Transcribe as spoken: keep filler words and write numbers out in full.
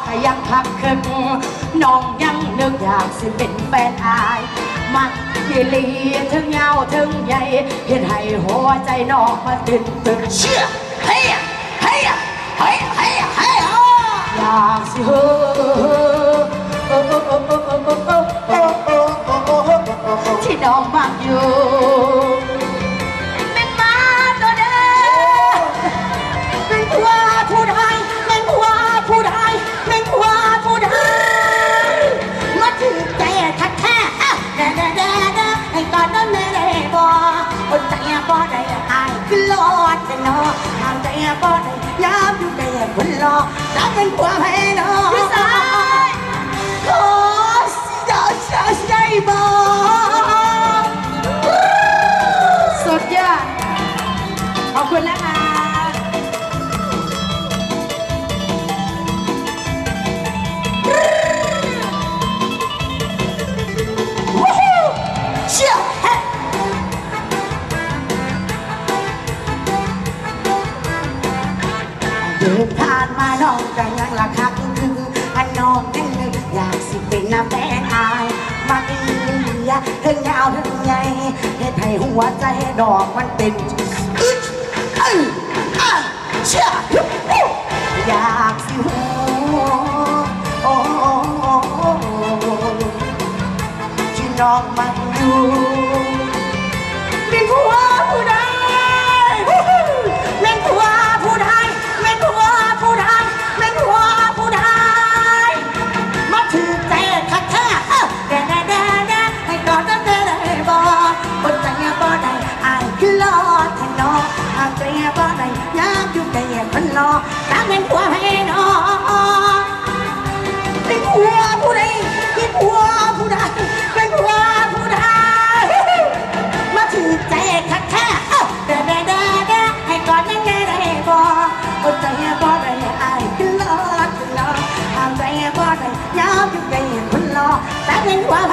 ก็ยังคักคึกน้องยังนึกอยากสิเป็นแฟนอายมักยีลีถึงยาวถึงใหญ่เห็นให้หัวใจน้องมาตื่นตื่นเชื่อเฮ้ยเฮ้ยเฮ้ยเฮ้ยเฮ้ยอยากสิเฮ้ที่น้องมักอยู่เป็นมาตัวเดิมเป็นผัวผู้ใดเป็นผัวผู้ใดเป็นผัวผู้ใดมาถึงใจทักแท้เด้อเด้อเด้อเด้อให้ก่อนนั้นเด้อเด้อบ่คนใจบ่ได้อายคือหลอดเนาะทางใจบ่ได้ยามอยู่ได้คนรอจะเป็นผัวให้เนาะพี่สายขอสิดาชาใจบ่สุดยอดขอบคุณนะคะเดินผ่านมาน้องกันยังละคักคืออันน้องนั่นนึกอยากสิเป็นน้ำแฟนอายมาดียะถึงยาวถึงใหญ่เฮ็ดให้หัวใจดอกมันเป็นอึดอึดอ่ะเชื่ออยากสิหูโอ้ที่น้องมันอยู่เป็นผัวผู้ใดเป็นผัวผู้ใดเป็นผัวผู้ใดเป็นผัวผู้ใดมาถือใจคัดแท้เด้อเด้อเด้อเด้อให้กอดเด้อเด้อเด้อบ่คนใจบ่ได้อายคือหลอดแท้น้องหากใจบ่ได้ยามอยู่ได้คนรอถ้าเป็นผัวให้น้องเป็นผัวผู้ใดเป็นผัวผู้ใดเป็นผัวผู้ใดมาถือใจคัดแท้เด้อเด้อเด้อเด้อให้กอดเด้อเด้อเด้อบ่คนใจบ่ได้อายคือหลอดแท้น้องหากใจบ่ได้ยามอยู่ได้คนรอถ้าเป็นผัว